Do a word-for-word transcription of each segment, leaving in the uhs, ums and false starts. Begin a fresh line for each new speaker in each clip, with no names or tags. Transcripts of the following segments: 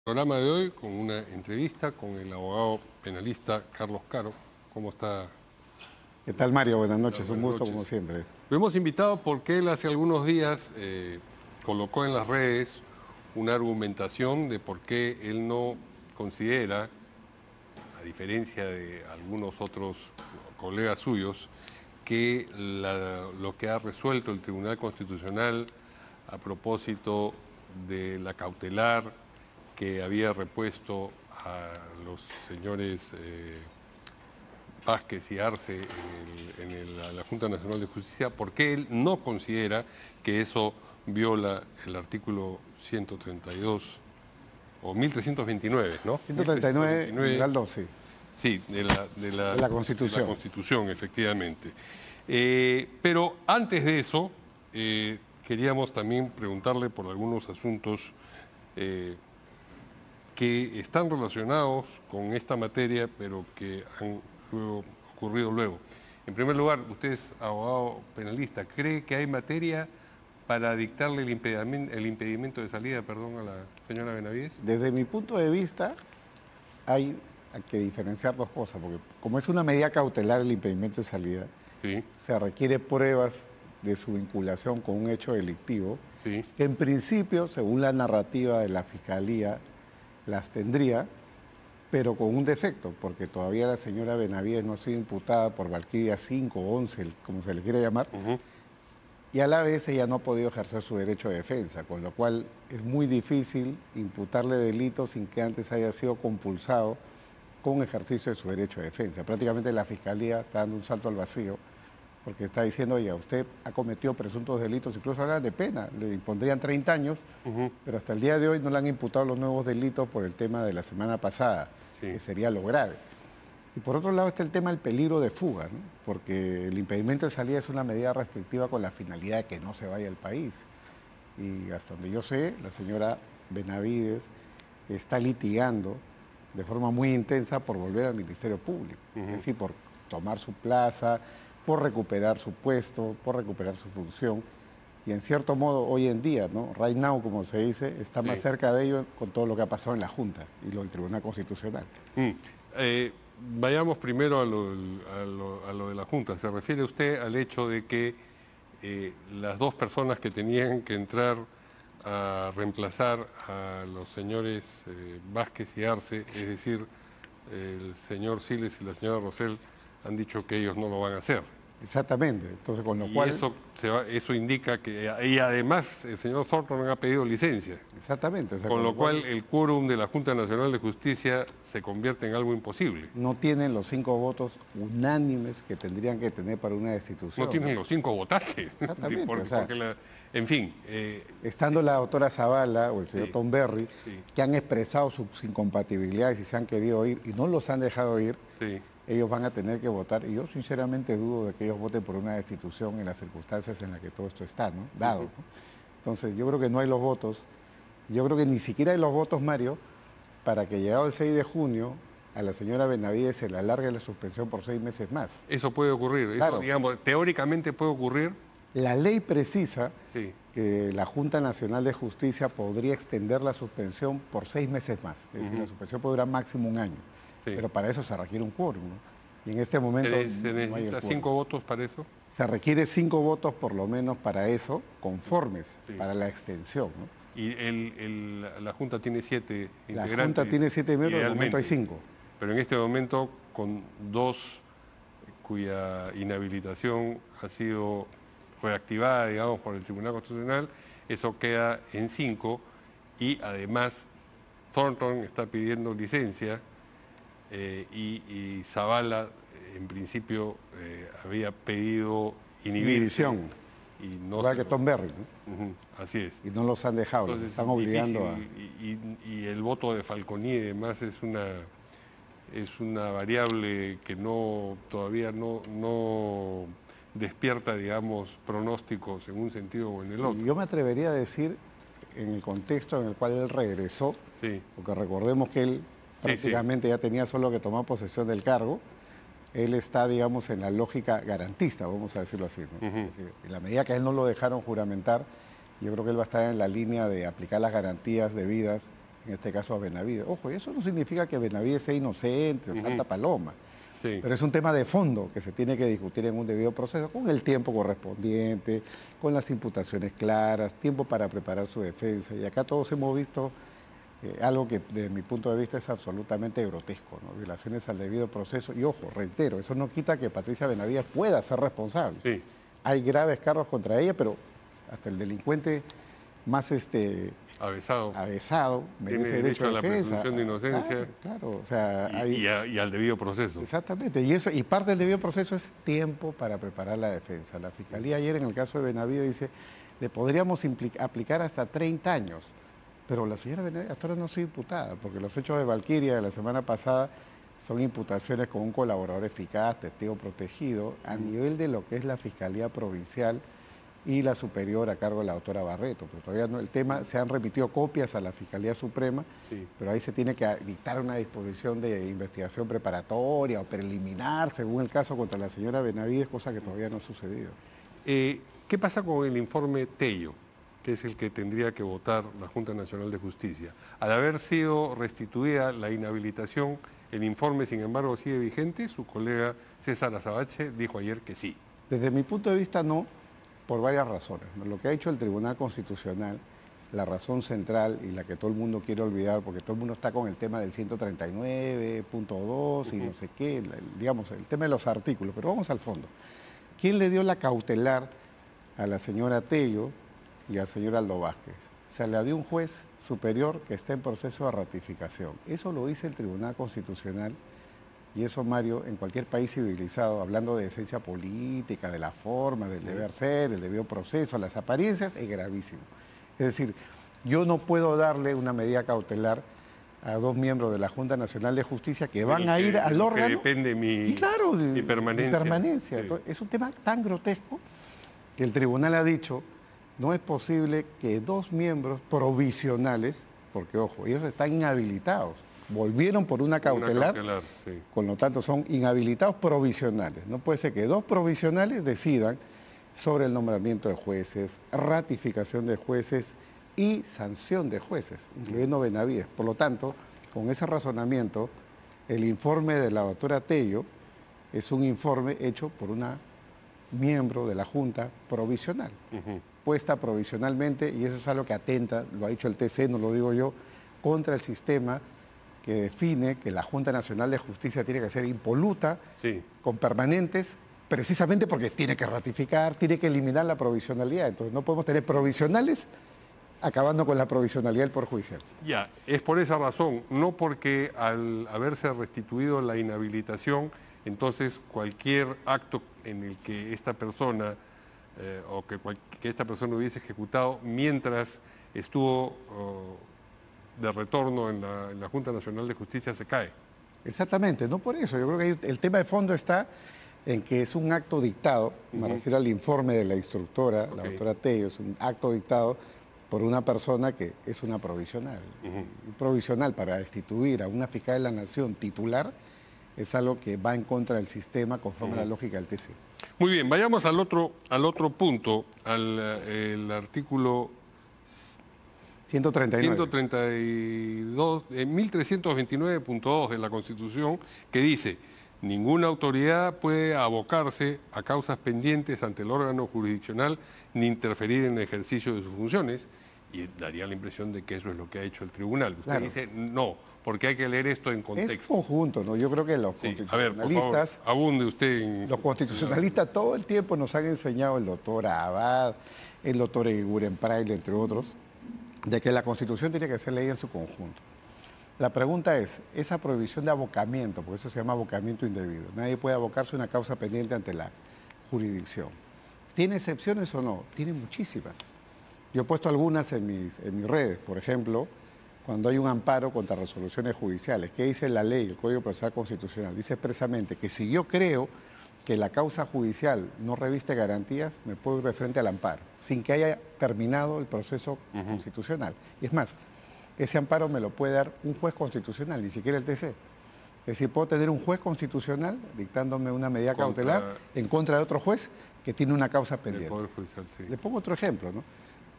Programa de hoy con una entrevista con el abogado penalista Carlos Caro. ¿Cómo está?
¿Qué tal, Mario? Buenas noches,
Buenas
un gusto
noches.
como siempre.
Lo hemos invitado porque él hace algunos días eh, colocó en las redes una argumentación de por qué él no considera, a diferencia de algunos otros colegas suyos, que la, lo que ha resuelto el Tribunal Constitucional a propósito de la cautelar que había repuesto a los señores eh, Vázquez y Arce en, el, en el, a la Junta Nacional de Justicia, porque él no considera que eso viola el artículo ciento treinta y dos o mil trescientos veintinueve, ¿no?
ciento treinta y nueve, numeral doce.
Sí, de la, de la,
de la Constitución.
De la Constitución, efectivamente. Eh, pero antes de eso, eh, queríamos también preguntarle por algunos asuntos eh, que están relacionados con esta materia, pero que han luego, ocurrido luego. En primer lugar, usted es abogado penalista. ¿Cree que hay materia para dictarle el impedimento, el impedimento de salida, perdón, a la señora Benavides?
Desde mi punto de vista, hay que diferenciar dos cosas, porque como es una medida cautelar el impedimento de salida,
sí.
se requiere pruebas de su vinculación con un hecho delictivo,
sí.
que en principio, según la narrativa de la Fiscalía, las tendría, pero con un defecto, porque todavía la señora Benavides no ha sido imputada por Valquiria cinco o once, como se le quiere llamar, uh-huh. y a la vez ella no ha podido ejercer su derecho de defensa, con lo cual es muy difícil imputarle delitos sin que antes haya sido compulsado con ejercicio de su derecho de defensa. Prácticamente la Fiscalía está dando un salto al vacío, porque está diciendo, oye, usted ha cometido presuntos delitos, incluso hablan de pena, le impondrían treinta años, uh-huh. pero hasta el día de hoy no le han imputado los nuevos delitos por el tema de la semana pasada, sí. que sería lo grave. Y por otro lado está el tema del peligro de fuga, ¿no? Porque el impedimento de salida es una medida restrictiva con la finalidad de que no se vaya al país. Y hasta donde yo sé, la señora Benavides está litigando de forma muy intensa por volver al Ministerio Público, uh-huh. es decir, por tomar su plaza, por recuperar su puesto, por recuperar su función. Y en cierto modo, hoy en día, ¿no? Right now, como se dice, está más sí. cerca de ello con todo lo que ha pasado en la Junta y lo del Tribunal Constitucional.
Mm. Eh, vayamos primero a lo, a, lo, a lo de la Junta. ¿Se refiere usted al hecho de que eh, las dos personas que tenían que entrar a reemplazar a los señores eh, Vázquez y Arce, es decir, el señor Siles y la señora Rosell, han dicho que ellos no lo van a hacer?
Exactamente, entonces con lo
y
cual...
Eso, se va, eso indica que... Y además el señor Thornton ha pedido licencia.
Exactamente. O sea,
con, con lo cual,
cual
el quórum de la Junta Nacional de Justicia se convierte en algo imposible.
No tienen los cinco votos unánimes que tendrían que tener para una destitución.
No tienen los cinco votantes.
Exactamente.
porque,
o sea,
porque la, en fin... Eh,
estando
sí.
la doctora Zavala o el señor
sí.
Tom Berry,
sí.
que han expresado sus incompatibilidades y se han querido ir y no los han dejado ir,
sí.
ellos van a tener que votar, y yo sinceramente dudo de que ellos voten por una destitución en las circunstancias en las que todo esto está, ¿no? Dado. ¿no? Entonces, yo creo que no hay los votos, yo creo que ni siquiera hay los votos, Mario, para que llegado el seis de junio a la señora Benavides se le alargue la suspensión por seis meses más.
Eso puede ocurrir,
claro.
eso, digamos, teóricamente puede ocurrir.
La ley precisa
sí.
que la Junta Nacional de Justicia podría extender la suspensión por seis meses más, es decir, uh-huh. la suspensión puede durar máximo un año. Sí. Pero para eso se requiere un quórum, ¿no? Y en este momento...
¿Se, se necesita no cinco votos para eso?
Se requiere cinco votos por lo menos para eso, conformes, sí. para la extensión, ¿no?
Y el, el, la Junta tiene siete
la
integrantes.
La Junta tiene siete miembros, en el momento hay cinco.
Pero en este momento, con dos cuya inhabilitación ha sido reactivada, digamos, por el Tribunal Constitucional, eso queda en cinco, y además Thornton está pidiendo licencia. Eh, y, y Zavala, en principio, eh, había pedido inhibición.
Inhibición.
Y no
Igual que Tom Berry, ¿no?
Uh-huh, así es.
Y no los han dejado,
Entonces,
los están obligando
difícil, a... Y, y, y el voto de Falconi, además, es una, es una variable que no todavía no, no despierta, digamos, pronósticos en un sentido o en el otro.
Yo me atrevería a decir, en el contexto en el cual él regresó,
sí.
porque recordemos que él... prácticamente sí, sí. ya tenía solo que tomar posesión del cargo, él está, digamos, en la lógica garantista, vamos a decirlo así, ¿no? Uh-huh. Es decir, en la medida que a él no lo dejaron juramentar, yo creo que él va a estar en la línea de aplicar las garantías debidas en este caso a Benavides. Ojo, eso no significa que Benavides sea inocente o
Ujú.
santa paloma,
Sí.
pero es un tema de fondo que se tiene que discutir en un debido proceso, con el tiempo correspondiente, con las imputaciones claras, tiempo para preparar su defensa. Y acá todos hemos visto eh, algo que desde mi punto de vista es absolutamente grotesco, ¿no? Violaciones al debido proceso. Y ojo, reitero, eso no quita que Patricia Benavides pueda ser responsable.
Sí.
Hay graves cargos contra ella, pero hasta el delincuente más este,
Avesado.
avesado merece
Tiene derecho
derecho
a la
defensa.
presunción de inocencia.
Claro, claro, o sea,
Y,
hay-
y a- y al debido proceso.
exactamente, y eso y parte del debido proceso es tiempo para preparar la defensa. La Fiscalía ayer en el caso de Benavides dice, le podríamos impli- aplicar hasta treinta años, pero la señora Benavides hasta ahora no ha sido imputada, porque los hechos de Valquiria de la semana pasada son imputaciones con un colaborador eficaz, testigo protegido, a nivel de lo que es la Fiscalía Provincial y la superior a cargo de la doctora Barreto, pero todavía no, el tema, se han remitido copias a la Fiscalía Suprema,
Sí.
pero ahí se tiene que dictar una disposición de investigación preparatoria o preliminar, según el caso contra la señora Benavides, cosa que todavía no ha sucedido.
Eh, ¿Qué pasa con el informe Tello, que es el que tendría que votar la Junta Nacional de Justicia? Al haber sido restituida la inhabilitación, el informe, sin embargo, sigue vigente. Su colega César Azabache dijo ayer que sí.
Desde mi punto de vista no, por varias razones. Lo que ha hecho el Tribunal Constitucional, la razón central y la que todo el mundo quiere olvidar, porque todo el mundo está con el tema del ciento treinta y nueve punto dos y no sé qué, el- digamos, el tema de los artículos, pero vamos al fondo. ¿Quién le dio la cautelar a la señora Tello y al señor Aldo Vázquez? Se la dio un juez superior que está en proceso de ratificación. Eso lo dice el Tribunal Constitucional. Y eso, Mario, en cualquier país civilizado, hablando de esencia política, de la forma, del deber ser, del debido proceso, las apariencias, es gravísimo. Es decir, yo no puedo darle una medida cautelar a dos miembros de la Junta Nacional de Justicia que van
Y
a
que-
ir
de
al
lo que
órgano.
depende mi,
y claro, de-
mi permanencia.
mi permanencia.
Sí.
Entonces, es un tema tan grotesco que el tribunal ha dicho, no es posible que dos miembros provisionales, porque ojo, ellos están inhabilitados, volvieron por una
Una
cautelar,
cautelar, sí.
con lo tanto son inhabilitados provisionales. No puede ser que dos provisionales decidan sobre el nombramiento de jueces, ratificación de jueces y sanción de jueces, incluyendo Benavides. Por lo tanto, con ese razonamiento, el informe de la doctora Tello es un informe hecho por una miembro de la Junta provisional,
Ujú.
puesta provisionalmente, y eso es algo que atenta, lo ha dicho el T C, no lo digo yo, contra el sistema que define que la Junta Nacional de Justicia tiene que ser impoluta,
Sí.
con permanentes, precisamente porque tiene que ratificar, tiene que eliminar la provisionalidad. Entonces no podemos tener provisionales acabando con la provisionalidad del Poder Judicial.
Ya, es por esa razón, no porque al haberse restituido la inhabilitación, entonces cualquier acto en el que esta persona eh, o que, cual- que esta persona hubiese ejecutado mientras estuvo oh, de retorno en la, en la Junta Nacional de Justicia se cae.
Exactamente, no por eso. Yo creo que hay- el tema de fondo está en que es un acto dictado, me
Ujú.
refiero al informe de la instructora, la
Ok.
doctora Tello, es un acto dictado por una persona que es una provisional.
Ujú.
Un provisional para destituir a una fiscal de la Nación titular es algo que va en contra del sistema conforme a la lógica del T C.
Muy bien, vayamos al otro, al otro punto, al eh, el artículo
ciento treinta y nueve.
ciento treinta y dos, eh, mil trescientos veintinueve punto dos de la Constitución, que dice, ninguna autoridad puede abocarse a causas pendientes ante el órgano jurisdiccional ni interferir en el ejercicio de sus funciones, y daría la impresión de que eso es lo que ha hecho el tribunal. Usted
Claro.
dice, no, porque hay que leer esto en
Es
contexto.
conjunto, ¿no? Yo creo que los
Sí, a ver, por favor,
constitucionalistas,
abunde usted en...
los constitucionalistas todo el tiempo nos han enseñado, el doctor Abad, el doctor Eguren Prail, entre otros, de que la Constitución tiene que ser leída en su conjunto. La pregunta es, esa prohibición de abocamiento, porque eso se llama abocamiento indebido, nadie puede abocarse a una causa pendiente ante la jurisdicción. ¿Tiene excepciones o no? Tiene muchísimas. Yo he puesto algunas en mis, en mis redes, por ejemplo, cuando hay un amparo contra resoluciones judiciales. ¿Qué dice la ley, el Código Procesal Constitucional? Dice expresamente que si yo creo que la causa judicial no reviste garantías, me puedo ir de frente al amparo, sin que haya terminado el proceso
Ujú.
constitucional. Y es más, ese amparo me lo puede dar un juez constitucional, ni siquiera el T C. Es decir, puedo tener un juez constitucional dictándome una medida
Contra-
cautelar en contra de otro juez que tiene una causa
del
pendiente.
Poder Judicial, sí.
Le pongo otro ejemplo, ¿no?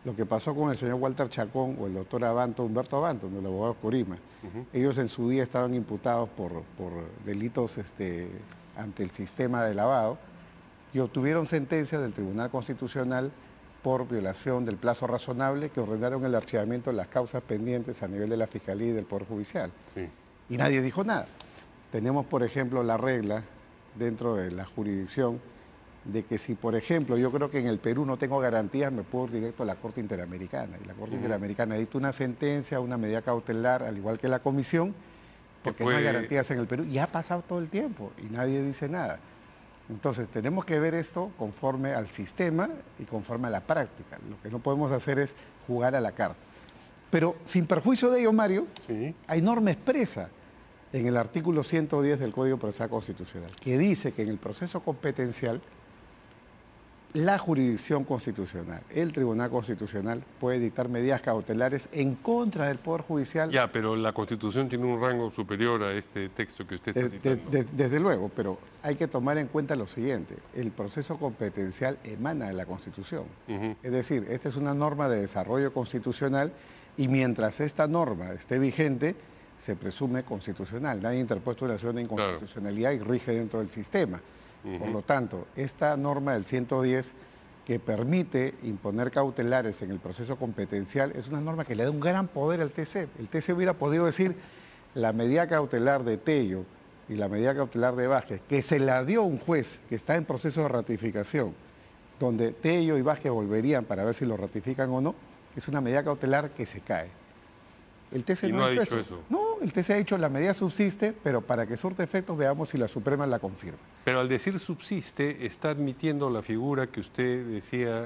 lo que pasó con el señor Walter Chacón o el doctor Abanto, Humberto Abanto, el abogado Corima. Uh-huh. Ellos en su día estaban imputados por, por delitos este, ante el sistema de lavado y obtuvieron sentencia del Tribunal Constitucional por violación del plazo razonable que ordenaron el archivamiento de las causas pendientes a nivel de la Fiscalía y del Poder Judicial. Sí. Y nadie dijo nada. Tenemos, por ejemplo, la regla dentro de la jurisdicción de que si, por ejemplo, yo creo que en el Perú no tengo garantías, me puedo ir directo a la Corte Interamericana. Y la Corte uh-huh. Interamericana dicta una sentencia, una medida cautelar, al igual que la Comisión, porque puede... no hay garantías en el Perú. Y ha pasado todo el tiempo y nadie dice nada. Entonces, tenemos que ver esto conforme al sistema y conforme a la práctica. Lo que no podemos hacer es jugar a la carta. Pero, sin perjuicio de ello, Mario, sí. hay norma expresa en el artículo ciento diez del Código Procesal Constitucional, que dice que en el proceso competencial, la jurisdicción constitucional, el Tribunal Constitucional, puede dictar medidas cautelares en contra del Poder Judicial.
Ya, pero la Constitución tiene un rango superior a este texto que usted está
de,
citando.
De, de, desde luego, pero hay que tomar en cuenta lo siguiente, el proceso competencial emana de la Constitución. Uh-huh. Es decir, esta es una norma de desarrollo constitucional y mientras esta norma esté vigente, se presume constitucional. Nadie ha interpuesto una acción de inconstitucionalidad claro. y rige dentro del sistema. Uh-huh. Por lo tanto, esta norma del ciento diez que permite imponer cautelares en el proceso competencial es una norma que le da un gran poder al T C. El T C hubiera podido decir la medida cautelar de Tello y la medida cautelar de Vázquez, que se la dio un juez que está en proceso de ratificación, donde Tello y Vázquez volverían para ver si lo ratifican o no, es una medida cautelar que se cae. El T C
no,
no
ha
ha
dicho
eso.
eso.
No, el T C ha dicho la medida subsiste, pero para que surte efectos veamos si la Suprema la confirma.
Pero al decir subsiste, está admitiendo la figura que usted decía eh,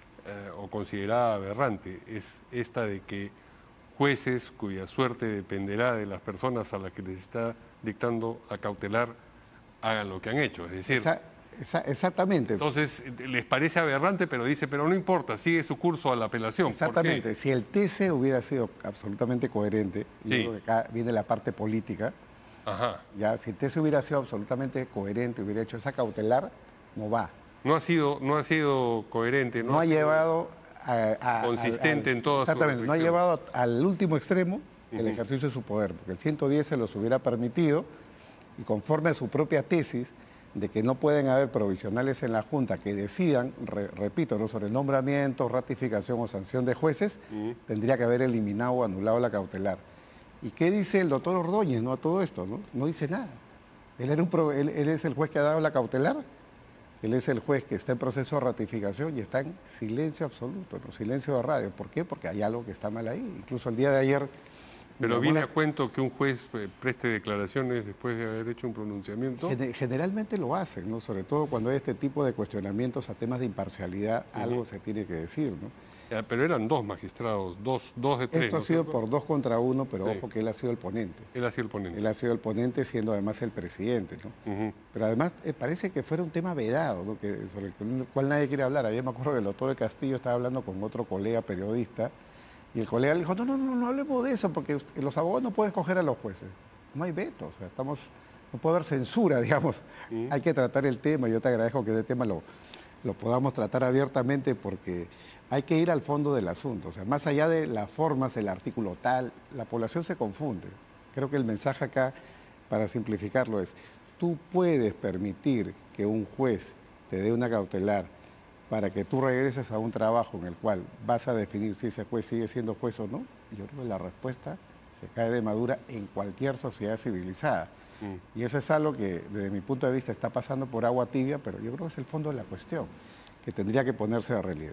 o consideraba aberrante, es esta de que jueces cuya suerte dependerá de las personas a las que les está dictando a cautelar hagan lo que han hecho. Es decir...
Esa... Esa, exactamente.
Entonces, les parece aberrante, pero dice, pero no importa, sigue su curso a la apelación.
Exactamente.
¿Por qué?
Si el T C hubiera sido absolutamente coherente, y sí. creo que acá viene la parte política,
Ajá.
ya, si el T C hubiera sido absolutamente coherente, hubiera hecho esa cautelar, no va.
No ha sido, no ha sido coherente.
No, no ha llevado... A, a,
consistente
al, al,
en todas sus
Exactamente, no ha llevado al último extremo el
uh-huh.
ejercicio de su poder, porque el ciento diez se los hubiera permitido, y conforme a su propia tesis, de que no pueden haber provisionales en la Junta que decidan, re, repito, ¿no? sobre el nombramiento, ratificación o sanción de jueces, uh-huh. tendría que haber eliminado o anulado la cautelar. ¿Y qué dice el doctor Ordóñez, no, a todo esto? No, no dice nada. Él, era un pro, él, él es el juez que ha dado la cautelar, él es el juez que está en proceso de ratificación y está en silencio absoluto, ¿no? Silencio de radio. ¿Por qué? Porque hay algo que está mal ahí. Incluso el día de ayer...
Pero viene a cuento que un juez preste declaraciones después de haber hecho un pronunciamiento.
Generalmente lo hacen, ¿no? Sobre todo cuando hay este tipo de cuestionamientos a temas de imparcialidad, uh-huh. algo se tiene que decir, ¿no?
Ya, pero eran dos magistrados, dos, dos de tres.
Esto ha
¿no?
sido por dos contra uno, pero sí. ojo que él ha sido el ponente.
Él ha sido el ponente.
Él ha sido el ponente siendo además el presidente, ¿no? Uh-huh. Pero además eh, parece que fuera un tema vedado, ¿no? que, sobre el cual nadie quiere hablar. Ayer me acuerdo que el doctor de Castillo estaba hablando con otro colega periodista, y el colega le dijo, no, no, no, no hablemos de eso, porque los abogados no pueden escoger a los jueces. No hay veto, o sea, estamos, no puede haber censura, digamos. Mm. Hay que tratar el tema, yo te agradezco que este tema lo, lo podamos tratar abiertamente porque hay que ir al fondo del asunto. O sea, más allá de las formas, el artículo tal, la población se confunde. Creo que el mensaje acá, para simplificarlo, es, tú puedes permitir que un juez te dé una cautelar para que tú regreses a un trabajo en el cual vas a definir si ese juez sigue siendo juez o no. Yo creo que la respuesta se cae de madura en cualquier sociedad civilizada. Mm. Y eso es algo que desde mi punto de vista está pasando por agua tibia, pero yo creo que es el fondo de la cuestión, que tendría que ponerse de relieve.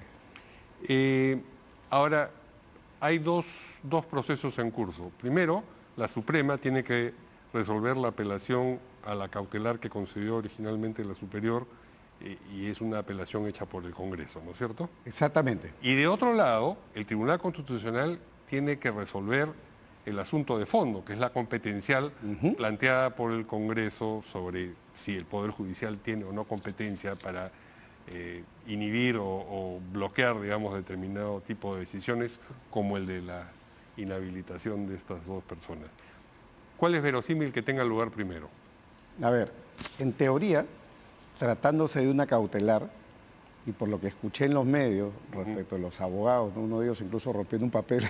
Eh, ahora, hay dos, dos procesos en curso. Primero, la Suprema tiene que resolver la apelación a la cautelar que concedió originalmente la Superior, y es una apelación hecha por el Congreso, ¿no es cierto?
Exactamente.
Y de otro lado, el Tribunal Constitucional tiene que resolver el asunto de fondo, que es la competencial uh-huh. planteada por el Congreso sobre si el Poder Judicial tiene o no competencia para eh, inhibir o, o bloquear, digamos, determinado tipo de decisiones, como el de la inhabilitación de estas dos personas. ¿Cuál es verosímil que tenga lugar primero?
A ver, en teoría, tratándose de una cautelar, y por lo que escuché en los medios respecto a los abogados, ¿no? Uno de ellos incluso rompiendo un papel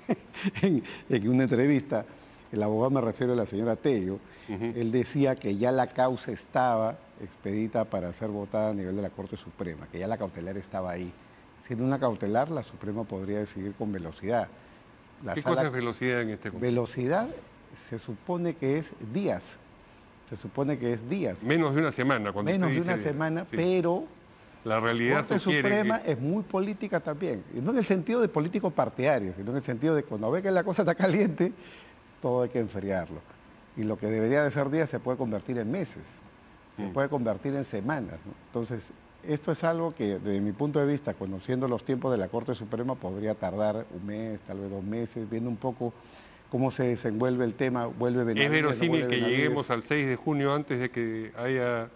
en, en una entrevista, el abogado, me refiero a la señora Tello, uh-huh. él decía que ya la causa estaba expedita para ser votada a nivel de la Corte Suprema, que ya la cautelar estaba ahí. Siendo una cautelar, la Suprema podría decidir con velocidad. La
¿Qué
sala,
cosa es velocidad en este contexto?
Velocidad se supone que es días, se supone que es días.
Menos de una semana. Cuando
Menos
usted
de una
dice,
semana,
sí.
pero
la realidad
la Corte Suprema
que...
es muy política también, y no en el sentido de político partidario, sino en el sentido de cuando ve que la cosa está caliente, todo hay que enfriarlo. Y lo que debería de ser días se puede convertir en meses, se mm. puede convertir en semanas, ¿no? Entonces, esto es algo que, desde mi punto de vista, conociendo los tiempos de la Corte Suprema, podría tardar un mes, tal vez dos meses, viendo un poco cómo se desenvuelve el tema, vuelve Benavides.
¿Es verosímil
no
que
Benavides?
lleguemos al seis de junio antes de que haya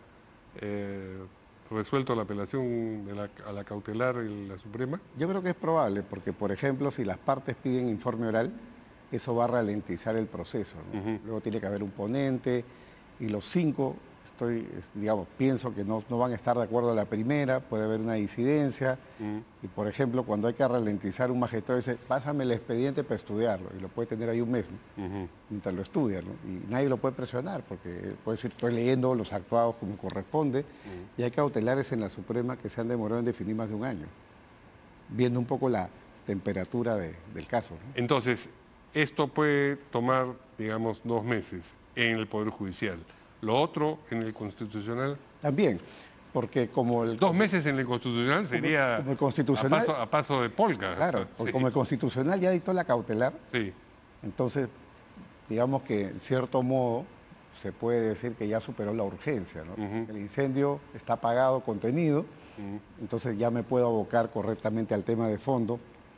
eh, resuelto la apelación de la, a la cautelar en la Suprema?
Yo creo que es probable, porque, por ejemplo, si las partes piden informe oral, eso va a ralentizar el proceso, ¿no? Uh-huh. Luego tiene que haber un ponente, y los cinco, estoy, digamos, pienso que no, no van a estar de acuerdo a la primera, puede haber una disidencia, uh-huh. y por ejemplo, cuando hay que ralentizar, un magistrado dice, pásame el expediente para estudiarlo, y lo puede tener ahí un mes, ¿no? Uh-huh. Mientras lo estudia, ¿no? Y nadie lo puede presionar, porque puede decir, estoy leyendo los actuados como corresponde, uh-huh. y hay cautelares en la Suprema que se han demorado en definir más de un año, viendo un poco la temperatura de, del caso, ¿no?
Entonces, esto puede tomar, digamos, dos meses en el Poder Judicial. Lo otro, en el Constitucional...
También, porque como el...
Dos meses en el Constitucional sería
como el constitucional,
a, paso, a paso de polka.
Claro, porque sí. como el Constitucional ya dictó la cautelar,
sí.
entonces, digamos que en cierto modo se puede decir que ya superó la urgencia, ¿no? Uh-huh. El incendio está apagado, contenido, uh-huh. entonces ya me puedo abocar correctamente al tema de fondo.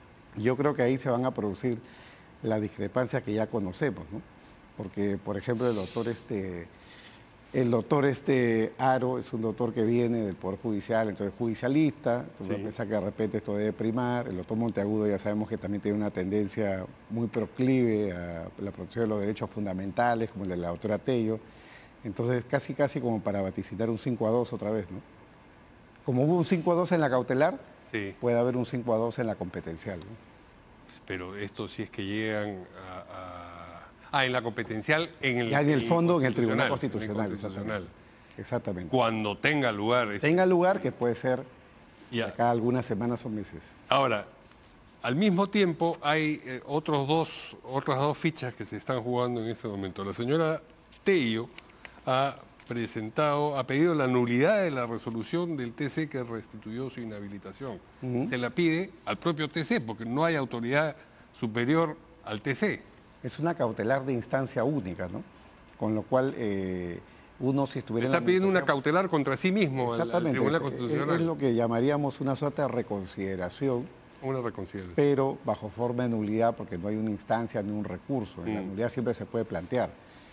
Y yo creo que ahí se van a producir la discrepancia que ya conocemos, ¿no? Porque, por ejemplo, el doctor este, el doctor este Haro es un doctor que viene del Poder Judicial, entonces judicialista, entonces sí. piensa que de repente esto debe primar. El doctor Monteagudo ya sabemos que también tiene una tendencia muy proclive a la protección de los derechos fundamentales, como el de la doctora Tello. Entonces, casi casi como para vaticinar un cinco a dos otra vez, ¿no? Como hubo un cinco a dos en la cautelar, sí. puede haber un cinco a dos en la competencial, ¿no?
Pero esto sí es que llegan a, a... Ah, en la competencial, en el,
ya en el fondo, en el Tribunal
Constitucional.
Constitucional. Exactamente. exactamente.
Cuando tenga lugar. Este...
Tenga lugar, que puede ser
ya.
acá algunas semanas o meses.
Ahora, al mismo tiempo hay eh, otros dos, otras dos fichas que se están jugando en este momento. La señora Tello ha presentado, ha pedido la nulidad de la resolución del T C que restituyó su inhabilitación. Uh-huh. Se la pide al propio T C porque no hay autoridad superior al T C.
Es una cautelar de instancia única, ¿no? Con lo cual eh, uno si estuviera...
Está pidiendo una cautelar contra sí mismo al, al Tribunal
es,
Constitucional.
Es lo que llamaríamos una suerte de reconsideración.
Una reconsideración.
Pero bajo forma de nulidad porque no hay una instancia ni un recurso. En mm. la nulidad siempre se puede plantear.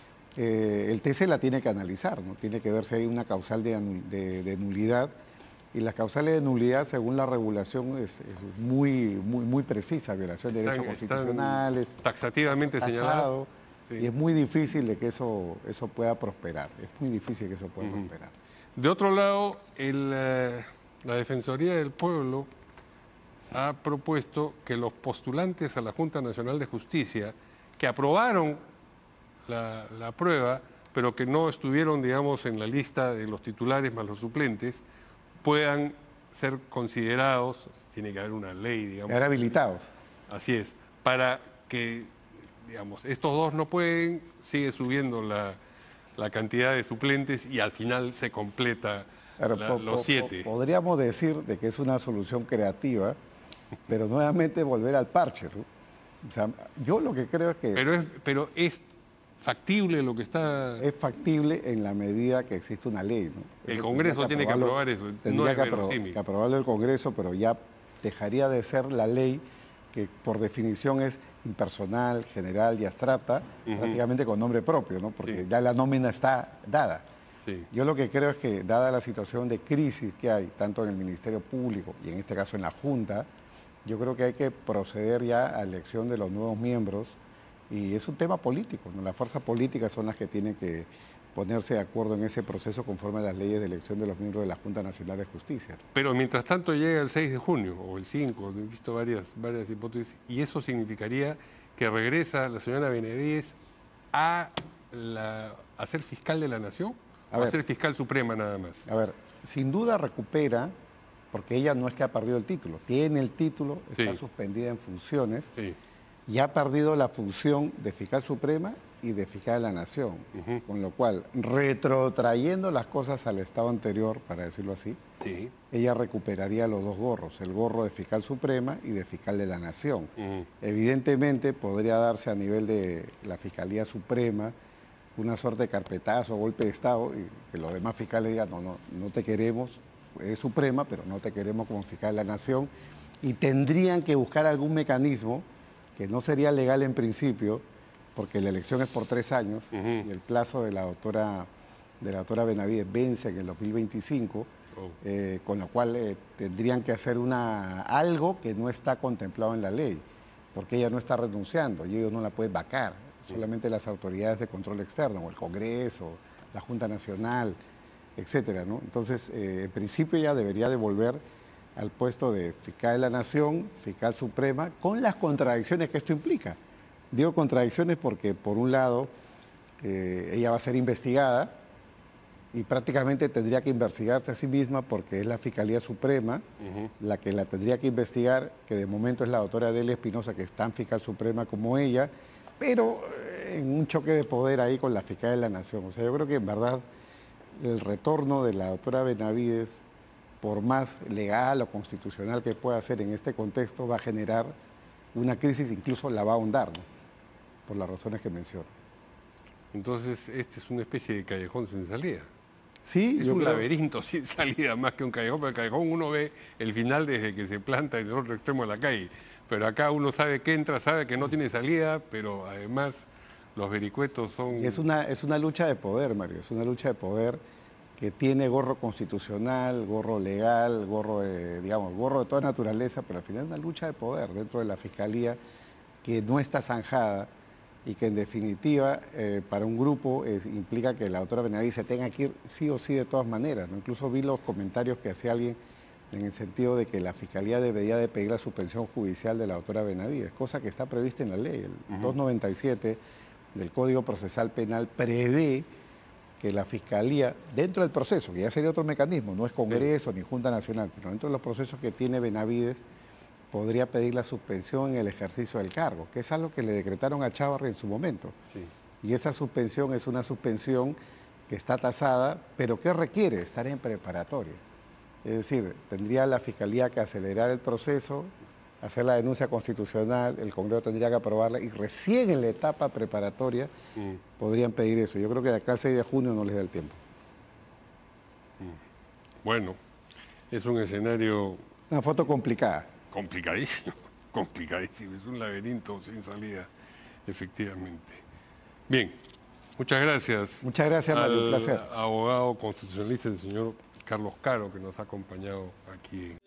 Eh, el T C la tiene que analizar, ¿no? Tiene que ver si hay una causal de, de, de nulidad, y las causales de nulidad, según la regulación, es, es muy, muy, muy precisa, violación de derechos constitucionales,
taxativamente señalado,
sí. y es muy difícil de que eso, eso pueda prosperar, es muy difícil que eso pueda uh-huh. prosperar.
De otro lado, el, eh, la Defensoría del Pueblo ha propuesto que los postulantes a la Junta Nacional de Justicia, que aprobaron La, la prueba, pero que no estuvieron, digamos, en la lista de los titulares más los suplentes, puedan ser considerados, tiene que haber una ley, digamos.
Quedar habilitados.
Así es, para que, digamos, estos dos no pueden, sigue subiendo la, la cantidad de suplentes y al final se completa claro, la, po, los siete.
Po, podríamos decir de que es una solución creativa, pero nuevamente volver al parche, ¿no? O sea, yo lo que creo es que...
Pero es, pero es factible lo que está...
Es factible en la medida que existe una ley, ¿no?
El eso Congreso que tiene que aprobar eso,
tendría no es que, apro que aprobarlo el Congreso, pero ya dejaría de ser la ley que por definición es impersonal, general y abstracta, uh-huh. prácticamente con nombre propio, ¿no? Porque sí. ya la nómina está dada. Sí. Yo lo que creo es que, dada la situación de crisis que hay, tanto en el Ministerio Público y en este caso en la Junta, yo creo que hay que proceder ya a elección de los nuevos miembros Y es un tema político, ¿no? Las fuerzas políticas son las que tienen que ponerse de acuerdo en ese proceso conforme a las leyes de elección de los miembros de la Junta Nacional de Justicia.
Pero mientras tanto llega el seis de junio o el cinco, he visto varias, varias hipótesis, y eso significaría que regresa la señora Benavides a, la, a ser fiscal de la Nación, a, ver, a ser fiscal suprema nada más.
A ver, sin duda recupera, porque ella no es que ha perdido el título, tiene el título, está sí. suspendida en funciones, sí. y ha perdido la función de fiscal suprema y de fiscal de la Nación, uh-huh. con lo cual, retrotrayendo las cosas al estado anterior, para decirlo así, sí. ella recuperaría los dos gorros, el gorro de fiscal suprema y de fiscal de la Nación. Uh-huh. Evidentemente podría darse a nivel de la Fiscalía Suprema una suerte de carpetazo, golpe de Estado, y que los demás fiscales digan, no, no, no te queremos, es suprema, pero no te queremos como fiscal de la Nación, y tendrían que buscar algún mecanismo que no sería legal en principio, porque la elección es por tres años, uh-huh. y el plazo de la doctora, de la doctora Benavides vence en el dos mil veinticinco, oh. eh, con lo cual eh, tendrían que hacer una, algo que no está contemplado en la ley, porque ella no está renunciando y ellos no la pueden vacar, uh-huh. solamente las autoridades de control externo, o el Congreso, la Junta Nacional, etcétera, ¿no? Entonces, eh, en principio ella debería devolver al puesto de fiscal de la Nación, fiscal suprema, con las contradicciones que esto implica. Digo contradicciones porque, por un lado, eh, ella va a ser investigada y prácticamente tendría que investigarse a sí misma porque es la Fiscalía Suprema uh-huh. la que la tendría que investigar, que de momento es la doctora Delia Espinosa, que es tan fiscal suprema como ella, pero eh, en un choque de poder ahí con la fiscal de la Nación. O sea, yo creo que en verdad el retorno de la doctora Benavides, por más legal o constitucional que pueda ser en este contexto, va a generar una crisis, incluso la va a ahondar, ¿no? Por las razones que menciono.
Entonces, este es una especie de callejón sin salida.
Sí,
es
yo
un
creo...
laberinto sin salida, más que un callejón, pero el callejón uno ve el final desde que se planta en el otro extremo de la calle. Pero acá uno sabe que entra, sabe que no tiene salida, pero además los vericuetos son...
Es una, es una lucha de poder, Mario, es una lucha de poder que tiene gorro constitucional, gorro legal, gorro, de, digamos, gorro de toda naturaleza, pero al final es una lucha de poder dentro de la Fiscalía que no está zanjada y que en definitiva eh, para un grupo es, implica que la doctora Benavides se tenga que ir sí o sí de todas maneras, ¿no? Incluso vi los comentarios que hacía alguien en el sentido de que la Fiscalía debería de pedir la suspensión judicial de la doctora Benavides, cosa que está prevista en la ley. El uh-huh. doscientos noventa y siete del Código Procesal Penal prevé que la Fiscalía, dentro del proceso, que ya sería otro mecanismo, no es Congreso sí. ni Junta Nacional, sino dentro de los procesos que tiene Benavides, podría pedir la suspensión en el ejercicio del cargo, que es algo que le decretaron a Chávarri en su momento. Sí. Y esa suspensión es una suspensión que está tasada, pero que requiere estar en preparatoria. Es decir, tendría la Fiscalía que acelerar el proceso, hacer la denuncia constitucional, el Congreso tendría que aprobarla y recién en la etapa preparatoria mm. podrían pedir eso. Yo creo que de acá al seis de junio no les da el tiempo.
Bueno, es un escenario...
Es una foto complicada.
Complicadísimo, complicadísimo. Es un laberinto sin salida, efectivamente. Bien, muchas gracias.
Muchas gracias, Mario, un placer.
Abogado constitucionalista, el señor Carlos Caro, que nos ha acompañado aquí